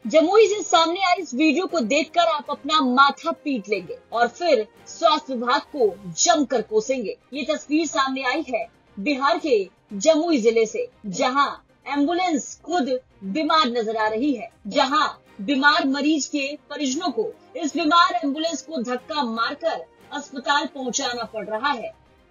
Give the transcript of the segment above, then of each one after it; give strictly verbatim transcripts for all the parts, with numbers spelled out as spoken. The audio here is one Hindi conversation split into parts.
जमुई से सामने आई इस वीडियो को देखकर आप अपना माथा पीट लेंगे और फिर स्वास्थ्य विभाग को जमकर कोसेंगे। ये तस्वीर सामने आई है बिहार के जमुई जिले से, जहां एम्बुलेंस खुद बीमार नजर आ रही है, जहां बीमार मरीज के परिजनों को इस बीमार एम्बुलेंस को धक्का मारकर अस्पताल पहुंचाना पड़ रहा है।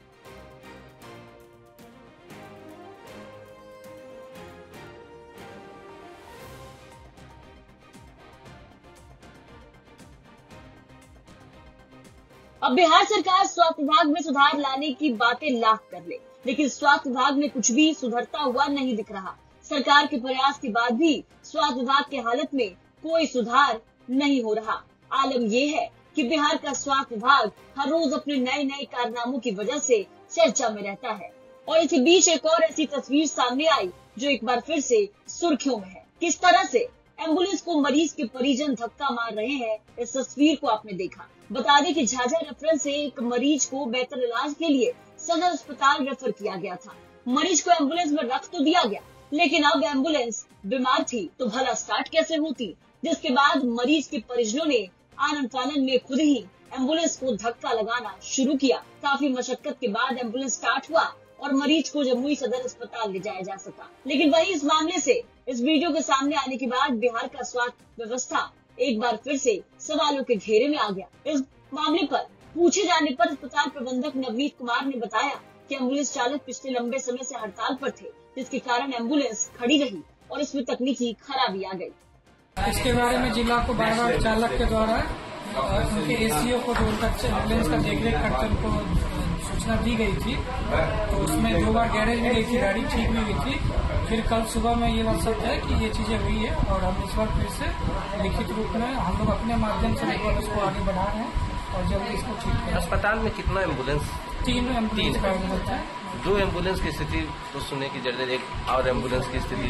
अब बिहार सरकार स्वास्थ्य विभाग में सुधार लाने की बातें लाख कर ले, लेकिन स्वास्थ्य विभाग में कुछ भी सुधरता हुआ नहीं दिख रहा। सरकार के प्रयास के बाद भी स्वास्थ्य विभाग की हालत में कोई सुधार नहीं हो रहा। आलम यह है कि बिहार का स्वास्थ्य विभाग हर रोज अपने नए नए कारनामों की वजह से चर्चा में रहता है। और इसी बीच एक और ऐसी तस्वीर सामने आई जो एक बार फिर से सुर्खियों में है। किस तरह से एम्बुलेंस को मरीज के परिजन धक्का मार रहे हैं, इस तस्वीर को आपने देखा। बता दें कि झाझा रेफरेंस से एक मरीज को बेहतर इलाज के लिए सदर अस्पताल रेफर किया गया था। मरीज को एम्बुलेंस में रख तो दिया गया, लेकिन अब एम्बुलेंस बीमार थी तो भला स्टार्ट कैसे होती, जिसके बाद मरीज के परिजनों ने आनन फानन में खुद ही एम्बुलेंस को धक्का लगाना शुरू किया। काफी मशक्कत के बाद एम्बुलेंस स्टार्ट हुआ और मरीज को जमुई सदर अस्पताल ले जाया जा सका। लेकिन वही इस मामले से इस वीडियो के सामने आने के बाद बिहार का स्वास्थ्य व्यवस्था एक बार फिर से सवालों के घेरे में आ गया। इस मामले पर पूछे जाने पर अस्पताल प्रबंधक नवनीत कुमार ने बताया कि एम्बुलेंस चालक पिछले लंबे समय से हड़ताल पर थे, जिसके कारण एम्बुलेंस खड़ी रही और इसमें तकनीकी खराबी आ गई। इसके बारे में जिला को बार बार चालक के द्वारा उनके एसीओ को जो उनका एम्बुलेंस का देखरेख करते उनको सूचना दी गई थी, तो उसमें दो बार गैरेज में गई थी, गाड़ी ठीक में हुई थी। फिर कल सुबह में ये बात सत्य है कि ये चीजें हुई है और हम इस बार फिर से लिखित रूप में हम लोग अपने माध्यम से उसको आगे बढ़ा रहे हैं और जल्दी इसको ठीक करें। अस्पताल में कितना एम्बुलेंस? तीन एम्बुलेंस का एम्बुलेंस है। दो एम्बुलेंस की स्थिति तो सुनने की जरूरत है, एक और एम्बुलेंस की स्थिति,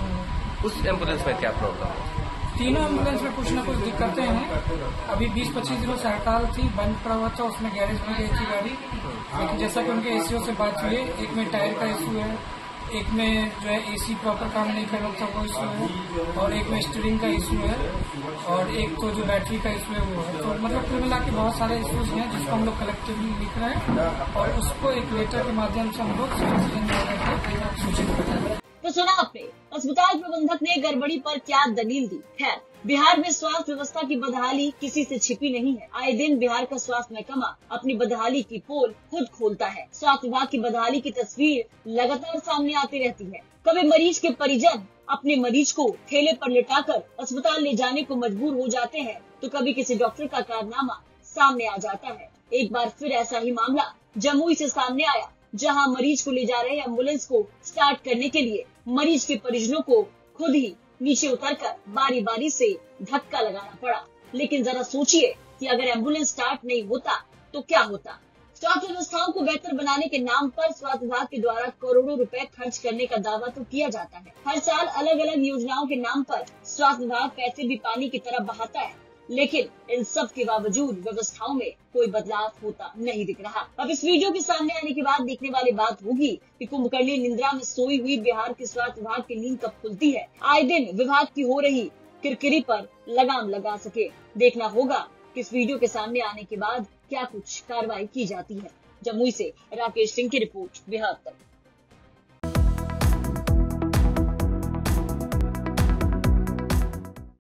उस एम्बुलेंस में क्या प्रॉब्लम है? तीनों एम्बुलेंस में कुछ न कुछ दिक्कतें हैं। अभी बीस पच्चीस दिनों से हड़ताल थी, बंद पड़ा हुआ था, उसमें गैरेज में गई थी गाड़ी। लेकिन जैसा कि उनके एसीओ से बात हुई, एक में टायर का इशू है, एक में जो है एसी प्रॉपर काम नहीं कर रहा था वो इशू है, और एक में स्टीयरिंग का इशू है, और एक तो जो बैटरी का इशू है वो है। तो मतलब कुल मिला के बहुत सारे इशूज हैं जिसको हम लोग कलेक्टिवली लिख रहे हैं और उसको एक लेटर के माध्यम से हम लोग सूचित कर रहे हैं। तो सुना आपने अस्पताल प्रबंधक ने गड़बड़ी पर क्या दलील दी। खैर, बिहार में स्वास्थ्य व्यवस्था की बदहाली किसी से छिपी नहीं है। आए दिन बिहार का स्वास्थ्य महकमा अपनी बदहाली की पोल खुद खोलता है। स्वास्थ्य विभाग की बदहाली की तस्वीर लगातार सामने आती रहती है। कभी मरीज के परिजन अपने मरीज को ठेले पर लिटाकर अस्पताल ले जाने को मजबूर हो जाते हैं, तो कभी किसी डॉक्टर का कारनामा सामने आ जाता है। एक बार फिर ऐसा ही मामला जमुई से सामने आया, जहां मरीज को ले जा रहे एम्बुलेंस को स्टार्ट करने के लिए मरीज के परिजनों को खुद ही नीचे उतरकर बारी बारी से धक्का लगाना पड़ा। लेकिन जरा सोचिए कि अगर एम्बुलेंस स्टार्ट नहीं होता तो क्या होता। स्वास्थ्य व्यवस्थाओं को बेहतर बनाने के नाम पर स्वास्थ्य विभाग के द्वारा करोड़ों रुपए खर्च करने का दावा तो किया जाता है। हर साल अलग अलग योजनाओं के नाम पर स्वास्थ्य विभाग पैसे भी पानी की तरह बहाता है, लेकिन इन सब के बावजूद व्यवस्थाओं में कोई बदलाव होता नहीं दिख रहा। अब इस वीडियो के सामने आने के बाद देखने वाली बात होगी कि कुंभकर्णी निद्रा में सोई हुई बिहार के स्वास्थ्य विभाग की नींद कब खुलती है। आए दिन विभाग की हो रही किरकिरी पर लगाम लगा सके। देखना होगा कि इस वीडियो के सामने आने के बाद क्या कुछ कार्रवाई की जाती है। जमुई से राकेश सिंह की रिपोर्ट, बिहार तक।